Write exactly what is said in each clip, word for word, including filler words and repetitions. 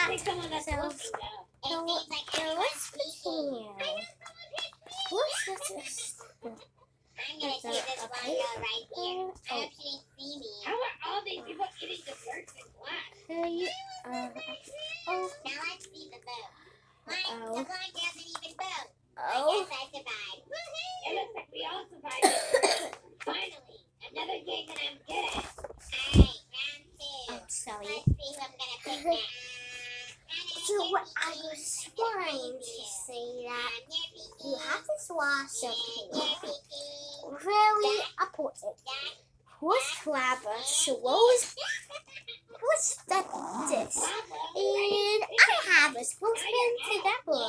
think someone that's So, looking though. so, so let's begin. What's this? I'm gonna take this one girl right here. I hope she didn't see me. How are all these people eating desserts in class? Hey, uh, oh, Now let's see the boat. What? Uh-oh. The blonde girl didn't even boat. oh. I guess I survived. It looks like we all survived. Finally, another game that I'm good at. Alright, round two. I'm sorry. Let's see who I'm gonna pick now. So what I was trying to say that you have to swallow something very important. Who's clever? So what was what's that this? And I have a supposed to be together.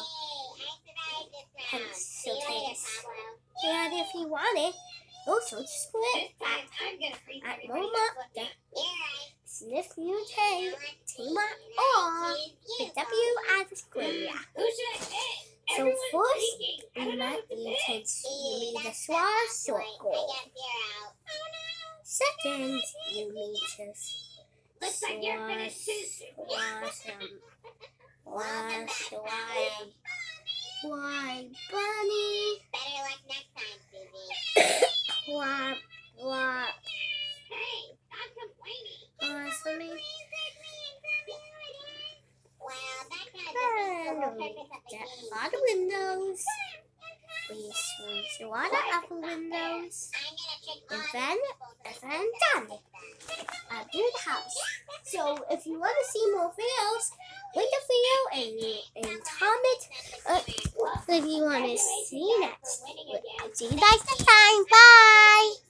So thanks. And if you want it, also just This split time, I'm gonna freeze at everybody Moma. that's looking. Sniff you take, team up, or pick up you as a square. Who should I pick? So Everyone's first, peeking. I you don't know might what to need pick. to see the swirl circle. Second, you need to Looks like you're finished too. swirl some. Why, why, why, bunny? Better luck next time, Susie. Why, why, Hey, stop complaining. why, something? Well, that kind of defeats the whole purpose of the Get game. all the windows. We switch the water out the windows. I'm gonna trick all And the then, people so and they then think done. that I I'll do the house. So if you want to see more videos, like the video and, and comment uh, what you want to see next. For winning again. See you guys next time. Bye.